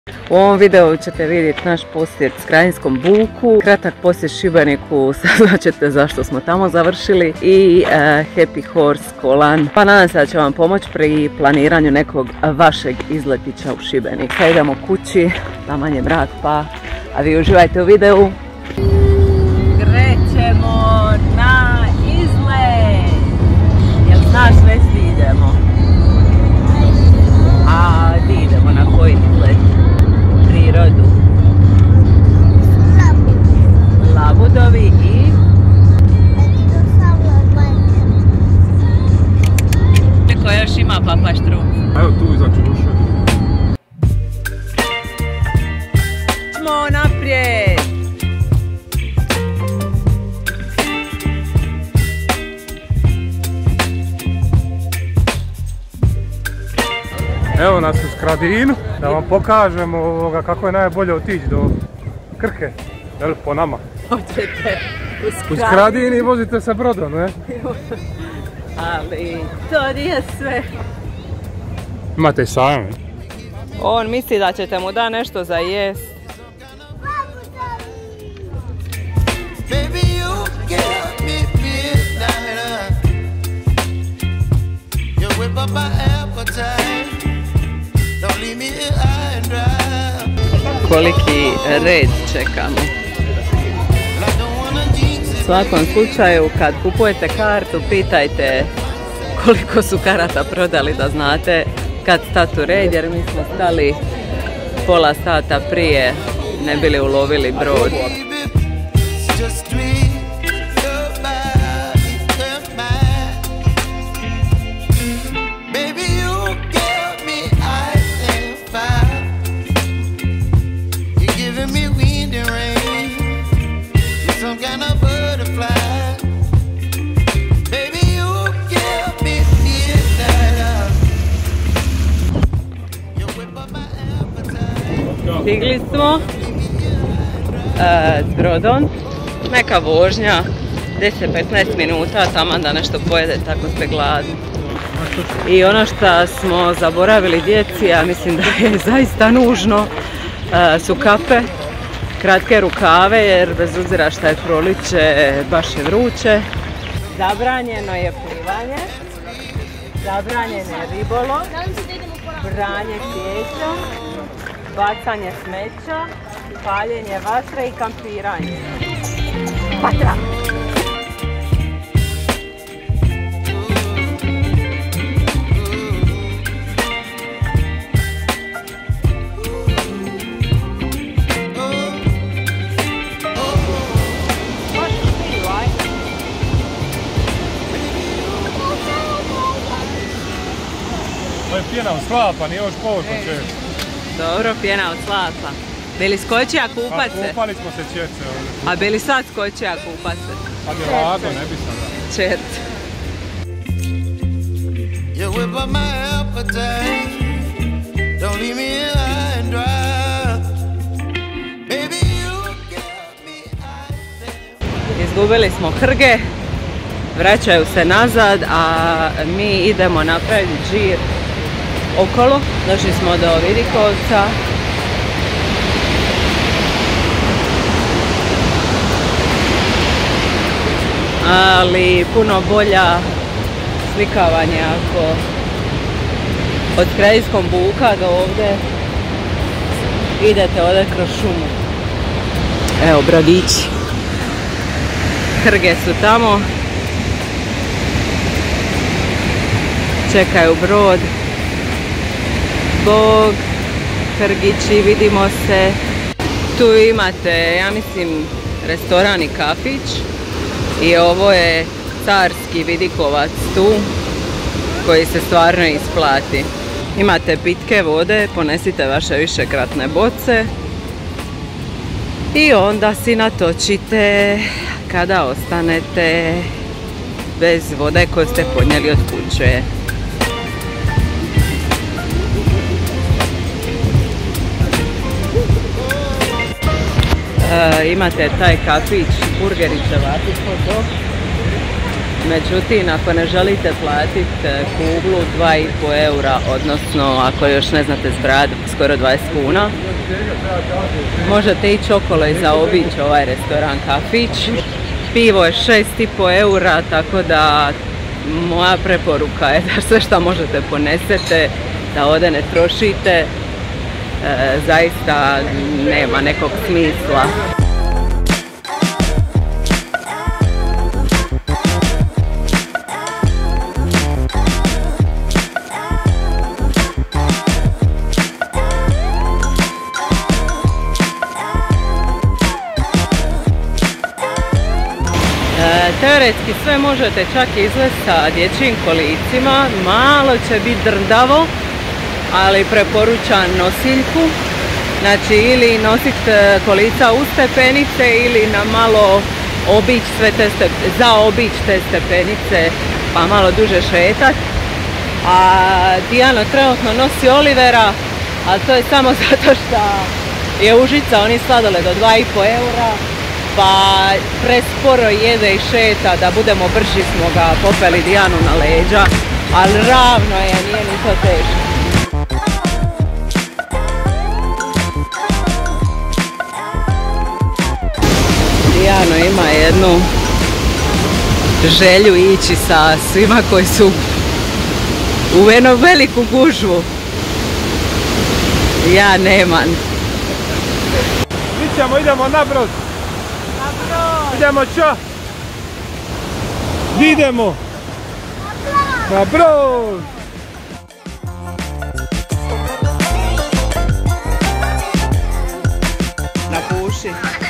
U ovom videu ćete vidjeti naš posjet Skrajinskom buku, kratak posjet Šibeniku, saznaćete zašto smo tamo završili i Happy Horse Kolan. Pa nadam se da će vam pomoći pri planiranju nekog vašeg izletića u Šibenik. Sad idemo kući, taman je mrak pa, a vi uživajte u videu. Krećemo na izlet! Jel znaš već di idemo? A di idemo, na koji izlet? Prirodu. Labudovi i... Ko još ima papa Štrum? Evo tu iza Čuše. Smo naprijed! Evo nas u Skradinu, da vam pokažemo kako je najbolje otići do Krke, jel, po nama. Hoćete u Skradini vozite se brodom, ne? Ali to nije sve. Imate i sajam. On misli da ćete mu da nešto za jest. Koliki red čekamo. U svakom slučaju kad kupujete kartu pitajte koliko su karata prodali da znate kad stati u red, jer mi smo stali pola sata prije ne bili ulovili brod. Stigli smo s brodom, neka vožnja, 10-15 minuta, taman da nešto pojedete ako ste gladni. I ono što smo zaboravili djeci, a mislim da je zaista nužno, su kape, kratke rukave, jer bez obzira što je proliče, baš je vruće. Zabranjeno je plivanje, zabranjen je ribolov, branje cvijeća, bacanje smeća, paljenje vatre i kampiranje. Vatra! To je pjena od slapa, nije još površno češće. Dobro, pjena od slapa. Bili skočija kupat se? Kupali smo se četce. A bili sad skočija kupat se? Sad je lado, ne bi sad. Čet. Izgubili smo Hrge, vraćaju se nazad, a mi idemo napraviti džir okolo. Došli smo do Vidikovca. Ali puno bolja slikavanje ako od Skrajinskog buka do ovdje idete ovdje kroz šumu. Evo brodići. Hrge su tamo. Čekaju brod. Bog, Hrgići, vidimo se. Tu imate, ja mislim, restoran i kafić. I ovo je carski Vidikovac tu, koji se stvarno isplati. Imate pitke vode, ponesite vaše višekratne boce. I onda si natočite kada ostanete bez vode koju ste ponijeli od kuće. Imate taj kafić, burgeri će vati to. Međutim, ako ne želite platiti kuglu 2,5 eura, odnosno ako još ne znate zbrati skoro 20 kuna, možete ići okolo i zaobići ovaj restoran, kafić. Pivo je 6,5 eura, tako da moja preporuka je da sve što možete ponesete, da ovdje ne trošite, zaista nema nekog smisla. Teoretski sve možete čak izvesti sa dječjim kolicima, malo će biti drndavo, ali preporučam nosiljku. Znači ili nositi kolica u stepenice ili na malo zaobići te stepenice pa malo duže šetati. A Dijano trenutno nosi Olivera, ali to je samo zato što je Užica, oni sladoled do 2,5 eura. Pa presporo jede i šeta, da budemo brži smo ga popeli Dijanu na leđa, ali ravno je, nije ni to teško. Dijano ima jednu želju ići sa svima koji su u jednu veliku gužvu. Ja nemam. Idemo na brod. Idemo čo? Idemo! Na brod! Na kuši.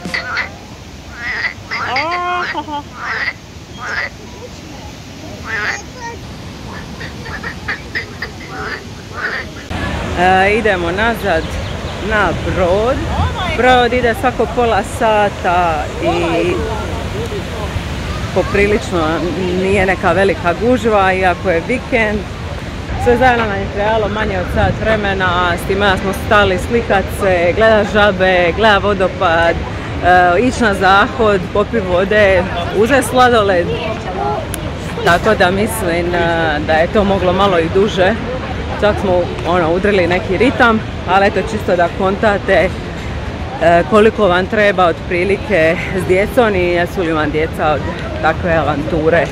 Idemo nazad na brod. Brod ide svako pola sata i poprilično nije neka velika gužva, iako je vikend. Sve zajedno nam je trebalo manje od sat vremena, s time da smo stali slikat se, gledat žabe, gledat vodopad, ići na zahod, popit vode, uzeti sladoled. Tako da mislim da je to moglo malo i duže. Čak smo udrili neki ritam, ali eto čisto da kontate koliko vam treba otprilike s djecom i jesu li vam djeca od takve avanture.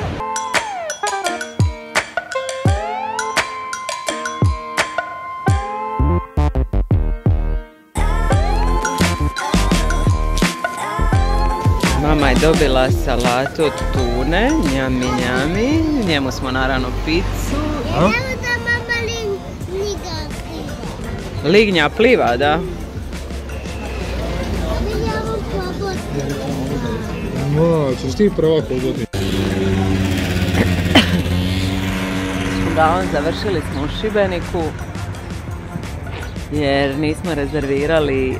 Mama je dobila salatu od tune, njami njami, njemu smo naravno picu. Lignja pliva, da. Ćeš ti prva hodati. Uglavnom završili smo u Šibeniku jer nismo rezervirali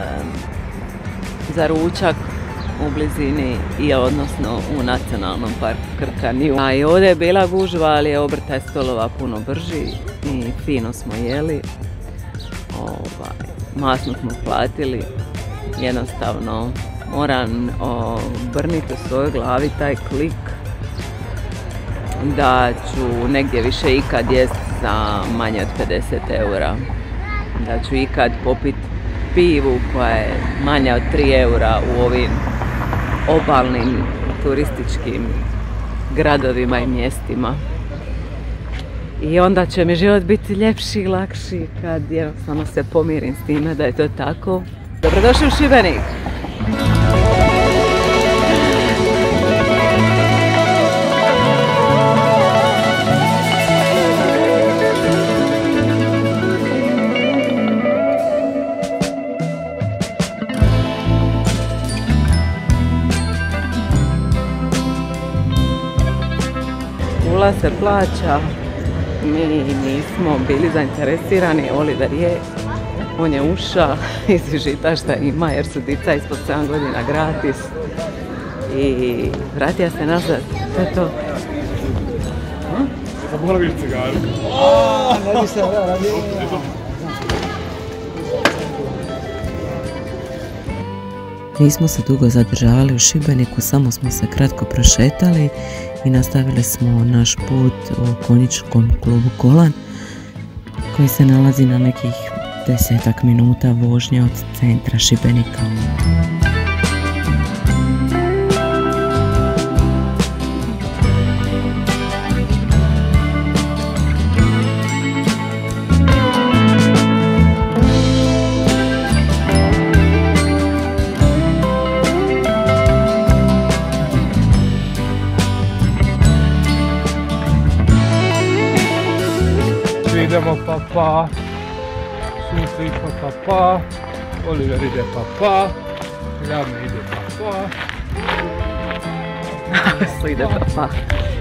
za ručak u blizini i odnosno u nacionalnom parku Krka-Nju. A i ovdje je bila gužva, ali je obrtaj stolova puno brži i fino smo jeli. Masno smo platili, jednostavno moram obrniti u svojoj glavi taj klik da ću negdje više ikad jest za manje od 50 eura. Da ću ikad popit pivu koja je manja od 3 eura u ovim obalnim turističkim gradovima i mjestima. I onda će mi život biti ljepši i lakši kad jednostavno se pomirim s time da je to tako. Dobrodošli u Šibenik! Ulaz se plaća. Mi nismo bili zainteresirani, Oliver je, on je ušao iz žita šta ima jer su dica ispod 7 godina gratis i vratio se nazad, to je to. Mogla viš cigaru. Ne bi se radio. Nismo se dugo zadržavali u Šibeniku, samo smo se kratko prošetali i nastavili smo naš put u konjičkom klubu Kolan, koji se nalazi na nekih 10 minuta vožnje od centra Šibenika. Idemo papa, sunce ispod papa, Oliver ide papa, Ljame ide papa. Ide papa.